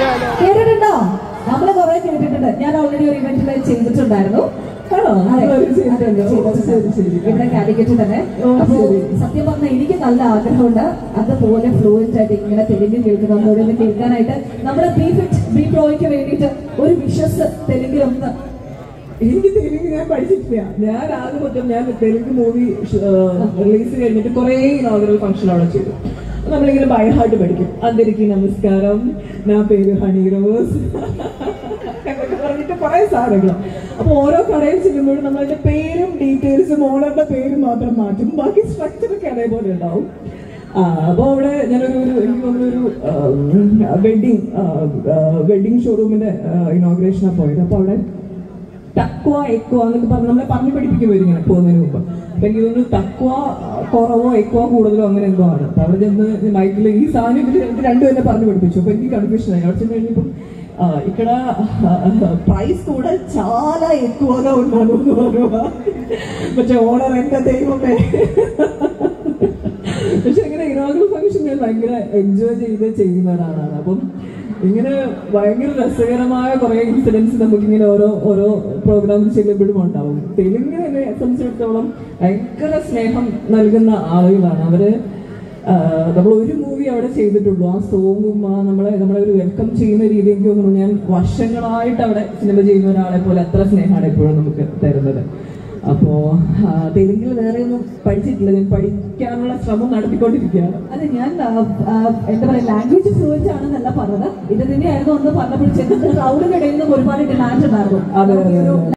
കേട്ടിട്ടുണ്ടോ? നമ്മള് കുറെ കേട്ടിട്ടുണ്ട്. ഞാൻ ഓൾറെഡി ഒരു ഇവന്റിൽ ചെയ്തിട്ടുണ്ടായിരുന്നു. ഇവിടെ കാലിക്കറ്റ് തന്നെ. അപ്പൊ സത്യം പറഞ്ഞാൽ എനിക്ക് നല്ല ആഗ്രഹമുണ്ട് അതുപോലെ ഫ്ലുവന്റ് ആയിട്ട് ഇങ്ങനെ തെലുങ്കിൽ കേൾക്കുന്നവരോട് ഇത് കേൾക്കാനായിട്ട്. നമ്മുടെ ബി പ്രോയ്ക്ക് വേണ്ടിയിട്ട് ഒരു വിഷസ് തെലുങ്കിലൊന്ന്. എനിക്ക് തെലുങ്ക് ഞാൻ പഠിച്ചിട്ടില്ല. ഞാൻ ആദ്യം തൊട്ടും ഞാൻ തെലുങ്ക് മൂവി റിലീസ് കഴിഞ്ഞിട്ട് കുറെ ഇനോഗ്രൽ ഫംഗ്ഷൻ അവിടെ ചെയ്തു. നമ്മളിങ്ങനെ ബൈ ഹാർട്ട് പഠിക്കും. അന്തരിക്ക് നമസ്കാരം, ഞാൻ പേര് ഹണി റോസ് എന്നൊക്കെ പറഞ്ഞിട്ട് കുറെ സാധനങ്ങൾ. അപ്പൊ ഓരോ കടയിൽ ചെല്ലുമ്പോഴും നമ്മളുടെ പേരും ഡീറ്റെയിൽസും ഓണറുടെ പേരും മാത്രം മാറ്റും. ബാക്കി സ്ട്രക്ചറൊക്കെ അതേപോലെ ഉണ്ടാവും. അപ്പൊ അവിടെ ഞാനൊരു എനിക്ക് തോന്നുന്നൊരു വെഡിങ് ഷോറൂമിന്റെ ഇനോഗ്രേഷനാണ് പോയത്. അപ്പൊ അവിടെ തക്വ എക്വ എന്നൊക്കെ പറഞ്ഞ് നമ്മളെ പറഞ്ഞു പഠിപ്പിക്കുമ്പോൾ ഇങ്ങനെ പോകുന്നതിന് മുമ്പ്. അപ്പൊ എനിക്ക് തോന്നുന്നു തക്വ കുറവോ എക്വ കൂടുതലോ അങ്ങനെ എന്തോ ആണ്. അപ്പൊ അവിടെ ചെന്ന് മൈക്കിൽ ഈ സാധനം ഇത് രണ്ടും എന്നെ പറഞ്ഞു പഠിപ്പിച്ചു. അപ്പൊ എനിക്ക് കൺഫ്യൂഷൻ ആയി. അവിടെ ചെന്ന് കഴിഞ്ഞപ്പം ఇక్కడ ప్రైస్ కూడా చాలా ఎక్కువగా ఉన్నాను. പക്ഷെ ഓണർ എന്റെ ദൈവമേ. പക്ഷെ ഇങ്ങനെ ഇനോഗ്രൽ ഫംഗ്ഷൻ ഞാൻ ഭയങ്കര എൻജോയ് ചെയ്ത് ചെയ്യുന്ന ഒരാളാണ്. അപ്പം ഇങ്ങനെ ഭയങ്കര രസകരമായ കുറെ ഇൻസിഡൻസ് നമുക്കിങ്ങനെ ഓരോ പ്രോഗ്രാമിൽ ചെല്ലുമ്പോഴും ഉണ്ടാവും. തെലുങ്കിനെ സംബന്ധിച്ചിടത്തോളം ഭയങ്കര സ്നേഹം നൽകുന്ന ആളുകളാണ് അവര്. നമ്മൾ ഒരു മൂവി അവിടെ ചെയ്തിട്ടുള്ളൂ. ആ സോങ്ങും നമ്മളെ ഒരു വെൽക്കം ചെയ്യുന്ന രീതി എനിക്ക് തോന്നുന്നു ഞാൻ വർഷങ്ങളായിട്ട് അവിടെ സിനിമ ചെയ്യുന്ന ഒരാളെ പോലെ അത്ര സ്നേഹമാണ് എപ്പോഴും നമുക്ക് തരുന്നത്. അപ്പോ തെലുങ്കിൽ വേറെ ഒന്നും പഠിച്ചിട്ടില്ല. ഞാൻ പഠിക്കാനുള്ള ശ്രമം നടത്തിക്കൊണ്ടിരിക്കുകയാണ്. അത് ഞാൻ എന്താ പറയാ ലാംഗ്വേജ് ഫ്ലുവന്റ് ആണെന്നല്ല പറഞ്ഞത്. ഇത് തന്നെയായിരുന്നു ഒന്ന് പറഞ്ഞപ്പോൾ ക്രൗഡിനിടയിൽ നിന്നും ഒരുപാട് ഡിമാൻഡ് ഉണ്ടായിരുന്നു.